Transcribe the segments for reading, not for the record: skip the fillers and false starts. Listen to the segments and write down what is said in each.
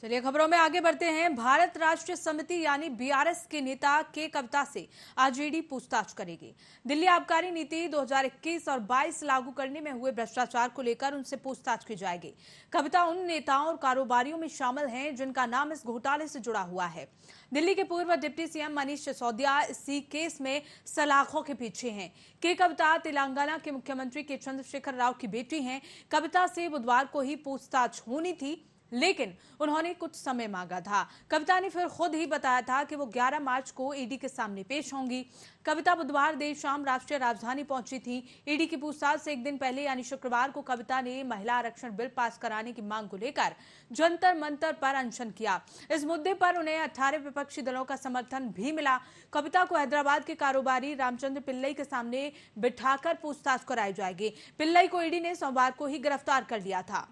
चलिए खबरों में आगे बढ़ते हैं। भारत राष्ट्रीय समिति यानी बीआरएस के नेता के कविता से आज ईडी पूछताछ करेगी। दिल्ली आबकारी नीति 2021 और 22 लागू करने में हुए भ्रष्टाचार को लेकर उनसे पूछताछ की जाएगी। कविता उन नेताओं और कारोबारियों में शामिल हैं जिनका नाम इस घोटाले से जुड़ा हुआ है। दिल्ली के पूर्व डिप्टी सीएम मनीष सिसोदिया इसी केस में सलाखों के पीछे हैं। के कविता तेलंगाना के मुख्यमंत्री के चंद्रशेखर राव की बेटी हैं। कविता से बुधवार को ही पूछताछ होनी थी, लेकिन उन्होंने कुछ समय मांगा था। कविता ने फिर खुद ही बताया था कि वो 11 मार्च को ईडी के सामने पेश होंगी। कविता बुधवार देर शाम राष्ट्रीय राजधानी पहुंची थी। ईडी की पूछताछ से एक दिन पहले यानी शुक्रवार को कविता ने महिला आरक्षण बिल पास कराने की मांग को लेकर जंतर मंतर पर अनशन किया। इस मुद्दे पर उन्हें 18 विपक्षी दलों का समर्थन भी मिला। कविता को हैदराबाद के कारोबारी रामचंद्र पिल्लई के सामने बिठाकर पूछताछ कराई जाएगी। पिल्लई को ईडी ने सोमवार को ही गिरफ्तार कर लिया था।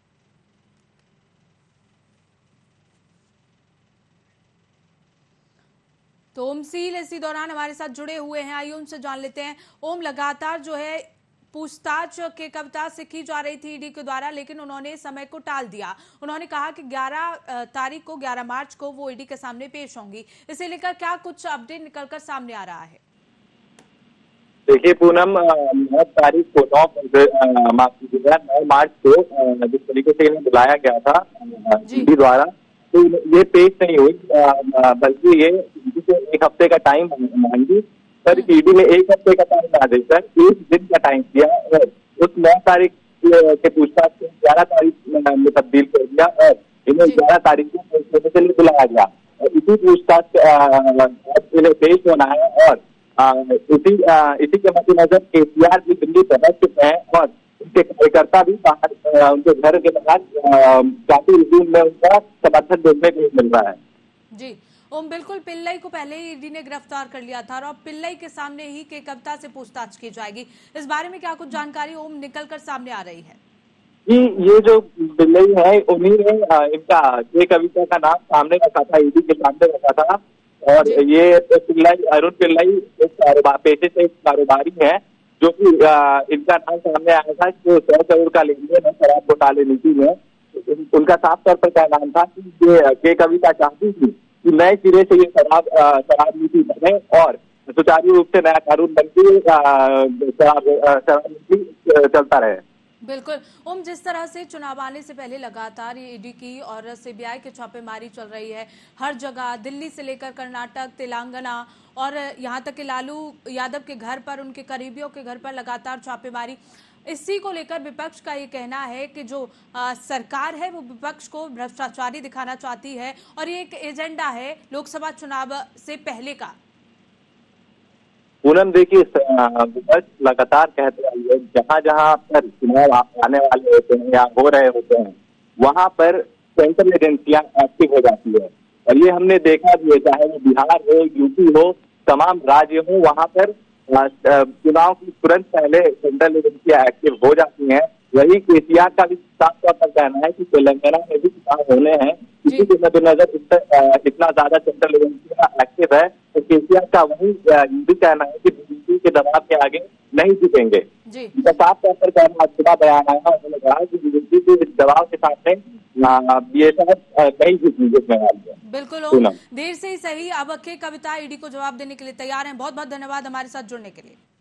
तो ओम सील इसी दौरान हमारे साथ जुड़े हुए हैं। आइए उनसे जान लेते हैं। ओम, लगातार जो है पूछताछ के कविता से की जा रही थी ईडी के द्वारा, लेकिन उन्होंने समय को टाल दिया। उन्होंने कहा कि 11 मार्च को वो ईडी के सामने पेश होंगी। इसे लेकर क्या कुछ अपडेट निकलकर सामने आ रहा है? देखिए पूनम, 9 तारीख को 9 मार्च को जिस तरीके से इन्हें बुलाया गया था ईडी द्वारा, तो ये पेश नहीं हुई, बल्कि ये ईडी को 1 हफ्ते का टाइम मांगी। पर ईडी ने 1 हफ्ते का टाइम ना देकर 1 दिन का टाइम दिया और उस 9 तारीख के पूछताछ को 11 तारीख में तब्दील कर दिया और इन्हें 11 तारीख को पेश होने के लिए बुलाया गया। और इसी पूछताछ इन्हें पेश होना है और इसी के मद्देनजर केसीआर भी दिल्ली पहुंच चुके हैं और उनके कार्यकर्ता भी बाहर उनके घर के बाहर काफी रिज्यूम में उनका समर्थन देखने को मिल रहा है। जी ओम, बिल्कुल। पिल्लई को पहले ही ईडी ने गिरफ्तार कर लिया था और अब पिल्लई के सामने ही के कविता से पूछताछ की जाएगी। इस बारे में क्या कुछ जानकारी ओम निकल कर सामने आ रही है? जी, ये जो पिल्लई है उन्हीं ने इनका के कविता का नाम सामने रखा था, ईडी के सामने रखा था। और ये पिल्लई, अरुण पिल्लई पेशे से एक कारोबारी है जो कि इनका नाम सामने आया था कि 100 करोड़ का लेन देन है शराब घोटाले नीति में। उनका साफ तौर पर क्या नाम था कि ये कविता चाहती थी कि नए सिरे से ये शराब नीति बने और सुचारू रूप से नया कानून बनकर शराब नीति चलता रहे। बिल्कुल ओम, जिस तरह से चुनाव आने से पहले लगातार ये ईडी की और सीबीआई की छापेमारी चल रही है हर जगह, दिल्ली से लेकर कर्नाटक, तेलंगाना और यहाँ तक कि लालू यादव के घर पर, उनके करीबियों के घर पर लगातार छापेमारी। इसी को लेकर विपक्ष का ये कहना है कि जो सरकार है वो विपक्ष को भ्रष्टाचारी दिखाना चाहती है और ये एक एजेंडा है लोकसभा चुनाव से पहले का। पूनम, देखिए विपक्ष लगातार कहते हैं जहाँ जहाँ पर चुनाव आने वाले होते हैं या हो रहे होते हैं वहां पर सेंट्रल एजेंसियां एक्टिव हो जाती है। और ये हमने देखा भी है, चाहे वो बिहार हो, यूपी हो, तमाम राज्य हो, वहां पर चुनाव की तुरंत पहले सेंट्रल एजेंसियां एक्टिव हो जाती हैं। वही केसीआर का भी साफ तौर पर कहना है कि तेलंगाना में भी चुनाव होने हैं, इसी के मद्देनजर इतना ज्यादा सेंट्रल एजेंसियां एक्टिव है। तो केसीआर का वही ये कहना है कि बीजेपी के दबाव के आगे नहीं झुकेंगे। उनका साफ तौर पर कहना, आज सुबह बयान आया, उन्होंने कहा कि बीजेपी के दबाव के सामने ये शायद नहीं झुकेंगे। बिल्कुल, देर से ही सही, अब के कविता ईडी को जवाब देने के लिए तैयार हैं। बहुत बहुत धन्यवाद हमारे साथ जुड़ने के लिए।